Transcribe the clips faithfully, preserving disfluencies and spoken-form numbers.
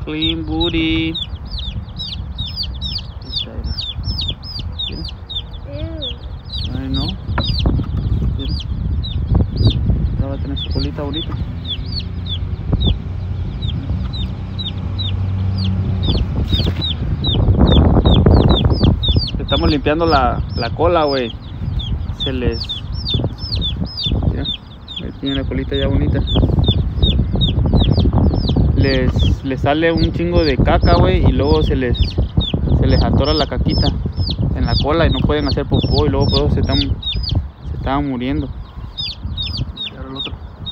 Clean booty. Ay, no. Mira. Ya va a tener su colita bonita. Estamos limpiando la, la cola, güey. Se les... Mira, ahí tiene la colita ya bonita. Les, les sale un chingo de caca, güey, y luego se les, se les atora la caquita en la cola y no pueden hacer popó, y luego por eso se están, se estaban muriendo. Y ahora el otro.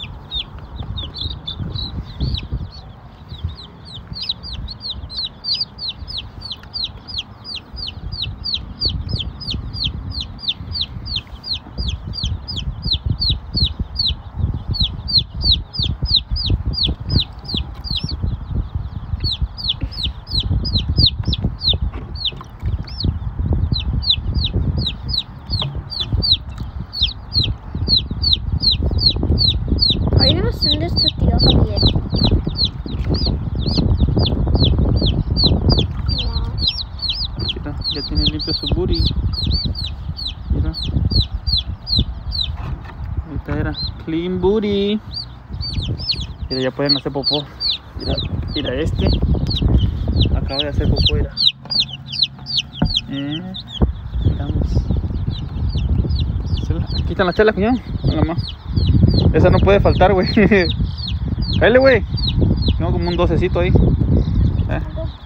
Are you gonna send this to Tío Javier? Mira, ya tiene limpio su booty. Mira. Ahorita era clean booty. Mira, ya pueden hacer popó. Mira, mira este. Acaba de hacer popó, mira. Eh, miramos. Aquí están las chelas, cuñado. Nada más. Esa no puede faltar, güey. Cállale, güey. Tengo como un docecito ahí. Eh.